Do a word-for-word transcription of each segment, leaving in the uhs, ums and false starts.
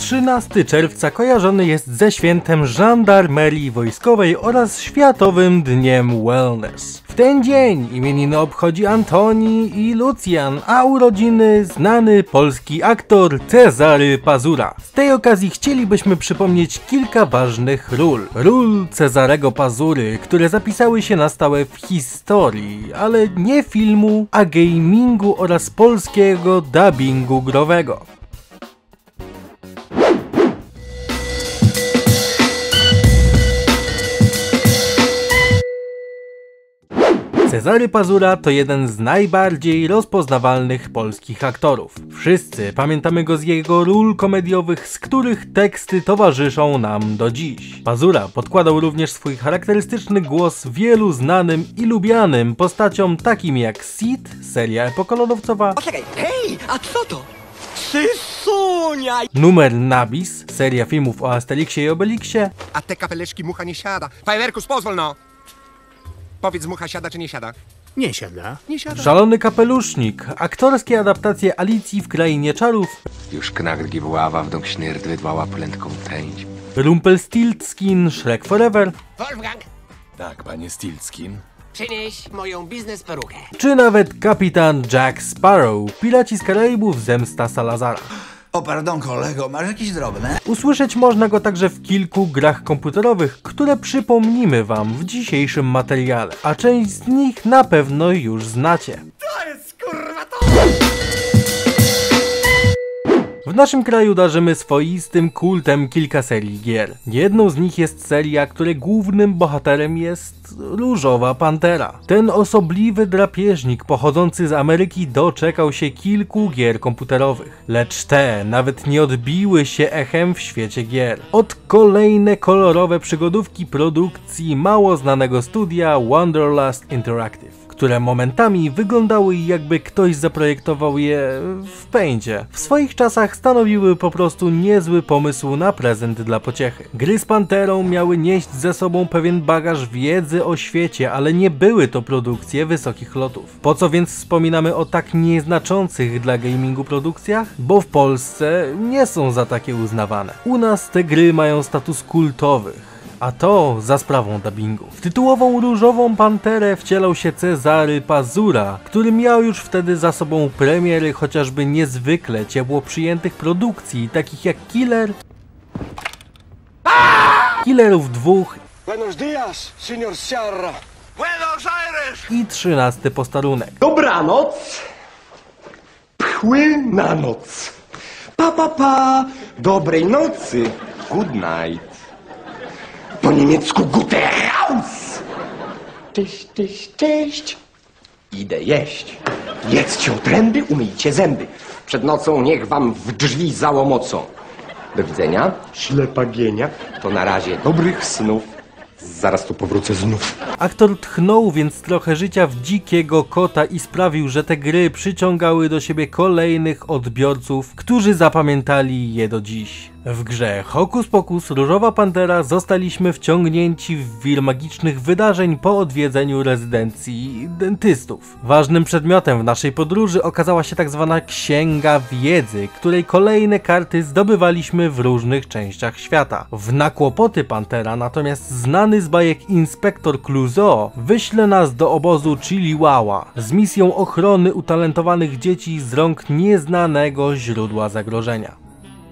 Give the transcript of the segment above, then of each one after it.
trzynastego czerwca kojarzony jest ze świętem żandarmerii wojskowej oraz Światowym Dniem Wellness. W ten dzień imieniny obchodzi Antoni i Lucjan, a urodziny znany polski aktor Cezary Pazura. Z tej okazji chcielibyśmy przypomnieć kilka ważnych ról. Ról Cezarego Pazury, które zapisały się na stałe w historii, ale nie filmu, a gamingu oraz polskiego dubbingu growego. Cezary Pazura to jeden z najbardziej rozpoznawalnych polskich aktorów. Wszyscy pamiętamy go z jego ról komediowych, z których teksty towarzyszą nam do dziś. Pazura podkładał również swój charakterystyczny głos wielu znanym i lubianym postaciom takim jak Sid, seria Epoka Lodowcowa, Poczekaj, hej, a co to? Sysunia! Numer Nabis, seria filmów o Asterixie i Obelixie, A te kapeleczki mucha nie siada. Fajerwerkus, pozwól no! Powiedz, mucha siada czy nie siada? Nie siada. Nie siada. Szalony Kapelusznik, aktorskie adaptacje Alicji w Krainie Czarów, Już knagdgi woława w dom sznyrd wydłała prędką tęć. Rumpelstiltskin, Shrek Forever, Wolfgang, Tak, panie Stiltskin. przynieś moją biznes perukę. czy nawet kapitan Jack Sparrow, Piraci z Karaibów, Zemsta Salazara. O pardon kolego, masz jakieś drobne? Usłyszeć można go także w kilku grach komputerowych, które przypomnimy wam w dzisiejszym materiale, a część z nich na pewno już znacie. To jest kurwa to! W naszym kraju darzymy swoistym kultem kilka serii gier. Jedną z nich jest seria, której głównym bohaterem jest Różowa Pantera. Ten osobliwy drapieżnik pochodzący z Ameryki doczekał się kilku gier komputerowych, lecz te nawet nie odbiły się echem w świecie gier. Od kolejne kolorowe przygodówki produkcji mało znanego studia Wonderlust Interactive, które momentami wyglądały jakby ktoś zaprojektował je w Paincie. W swoich czasach stanowiły po prostu niezły pomysł na prezent dla pociechy. Gry z Panterą miały nieść ze sobą pewien bagaż wiedzy o świecie, ale nie były to produkcje wysokich lotów. Po co więc wspominamy o tak nieznaczących dla gamingu produkcjach? Bo w Polsce nie są za takie uznawane. U nas te gry mają status kultowych, a to za sprawą dubbingu. W tytułową Różową Panterę wcielał się Cezary Pazura, który miał już wtedy za sobą premiery chociażby niezwykle ciepło przyjętych produkcji, takich jak Killer, Killerów dwóch Buenos días, señor Sierra. Buenos Aires! i trzynasty Posterunek. Dobranoc. Pchły na noc. Pa, pa, pa. Dobrej nocy. Good night. Po niemiecku Gute Haus. Cześć, cześć, cześć. Idę jeść. Jedzcie otręby, umyjcie zęby. Przed nocą niech wam w drzwi załomocą. Do widzenia. Ślepa gienia. To na razie dobrych snów. Zaraz tu powrócę znów. Aktor tchnął więc trochę życia w Dzikiego Kota i sprawił, że te gry przyciągały do siebie kolejnych odbiorców, którzy zapamiętali je do dziś. W grze Hokus Pokus Różowa Pantera zostaliśmy wciągnięci w wir magicznych wydarzeń po odwiedzeniu rezydencji dentystów. Ważnym przedmiotem w naszej podróży okazała się tak zwana Księga Wiedzy, której kolejne karty zdobywaliśmy w różnych częściach świata. W na kłopoty Pantera natomiast znany z bajek inspektor Clouseau wyśle nas do obozu Chiliwała z misją ochrony utalentowanych dzieci z rąk nieznanego źródła zagrożenia.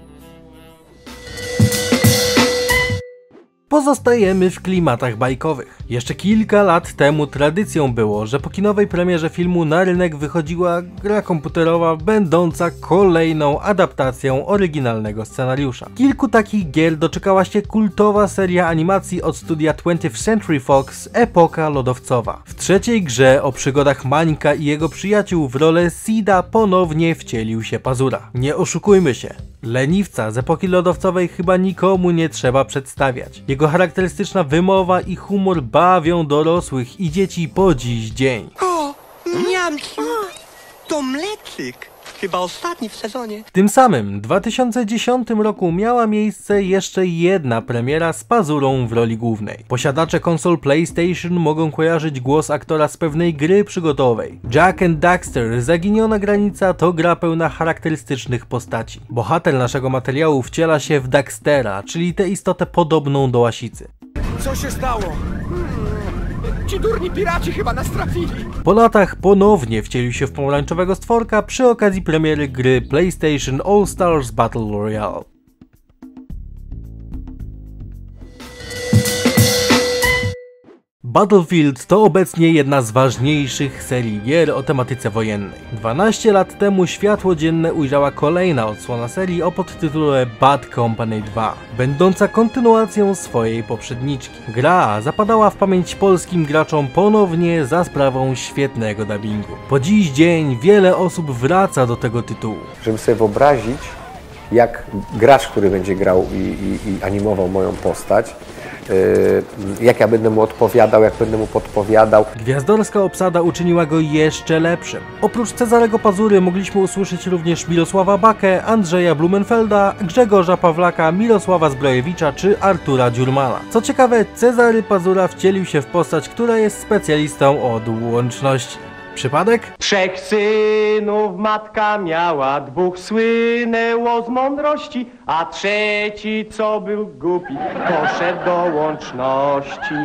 Pozostajemy w klimatach bajkowych. Jeszcze kilka lat temu tradycją było, że po kinowej premierze filmu na rynek wychodziła gra komputerowa będąca kolejną adaptacją oryginalnego scenariusza. Kilku takich gier doczekała się kultowa seria animacji od studia twentieth Century Fox Epoka Lodowcowa. W trzeciej grze o przygodach Mańka i jego przyjaciół w rolę Sida ponownie wcielił się Pazura. Nie oszukujmy się, leniwca z Epoki Lodowcowej chyba nikomu nie trzeba przedstawiać. Jego charakterystyczna wymowa i humor bawią dorosłych i dzieci po dziś dzień. O, miamciu, to mleczyk. chyba ostatni w sezonie. W tym samym dwa tysiące dziesiątym roku miała miejsce jeszcze jedna premiera z Pazurą w roli głównej. Posiadacze konsol PlayStation mogą kojarzyć głos aktora z pewnej gry przygotowej. Jak and Daxter, Zaginiona Granica to gra pełna charakterystycznych postaci. Bohater naszego materiału wciela się w Daxtera, czyli tę istotę podobną do łasicy. Co się stało? Ci durni piraci chyba nas trafili. Po latach ponownie wcielił się w pomarańczowego stworka przy okazji premiery gry PlayStation All Stars Battle Royale. Battlefield to obecnie jedna z ważniejszych serii gier o tematyce wojennej. dwanaście lat temu światło dzienne ujrzała kolejna odsłona serii o podtytule Bad Company dwa, będąca kontynuacją swojej poprzedniczki. Gra zapadała w pamięć polskim graczom ponownie za sprawą świetnego dubbingu. Po dziś dzień wiele osób wraca do tego tytułu. Żeby sobie wyobrazić, jak gracz, który będzie grał i, i, i animował moją postać, Yy, jak ja będę mu odpowiadał, jak będę mu podpowiadał. Gwiazdorska obsada uczyniła go jeszcze lepszym. Oprócz Cezarego Pazury mogliśmy usłyszeć również Mirosława Bakę, Andrzeja Blumenfelda, Grzegorza Pawlaka, Mirosława Zbrojewicza czy Artura Dziurmana. Co ciekawe, Cezary Pazura wcielił się w postać, która jest specjalistą od łączności. Przypadek? Trzech synów matka miała, dwóch słynęło z mądrości, a trzeci, co był głupi, poszedł do łączności.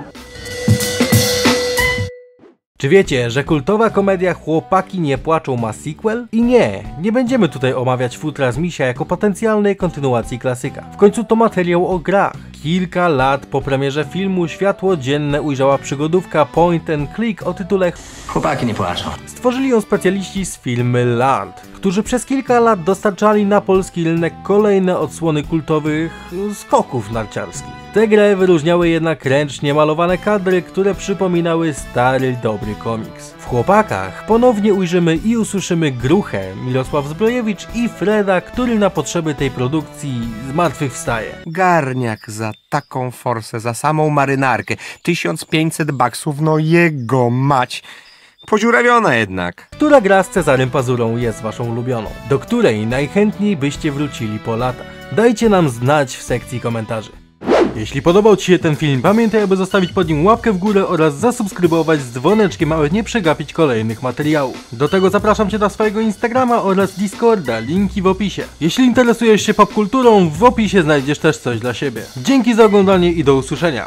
Czy wiecie, że kultowa komedia Chłopaki nie płaczą ma sequel? I nie, nie będziemy tutaj omawiać Futra z Misia jako potencjalnej kontynuacji klasyka. W końcu to materiał o grach. Kilka lat po premierze filmu światło dzienne ujrzała przygodówka Point and Click o tytule Chłopaki nie płaczą. Stworzyli ją specjaliści z firmy Land, którzy przez kilka lat dostarczali na polski rynek kolejne odsłony kultowych skoków narciarskich. Tę grę wyróżniały jednak ręcznie malowane kadry, które przypominały stary, dobry komiks. W Chłopakach ponownie ujrzymy i usłyszymy Gruchę, Mirosław Zbrojewicz i Freda, który na potrzeby tej produkcji zmartwychwstaje. Garniak za taką forsę, za samą marynarkę. tysiąc pięćset baksów, no jego mać. Podziurawiona jednak. Która gra z Cezarym Pazurą jest waszą ulubioną? Do której najchętniej byście wrócili po latach? Dajcie nam znać w sekcji komentarzy. Jeśli podobał ci się ten film, pamiętaj, aby zostawić pod nim łapkę w górę oraz zasubskrybować z dzwoneczkiem, aby nie przegapić kolejnych materiałów. Do tego zapraszam cię na swojego Instagrama oraz Discorda, linki w opisie. Jeśli interesujesz się popkulturą, w opisie znajdziesz też coś dla siebie. Dzięki za oglądanie i do usłyszenia.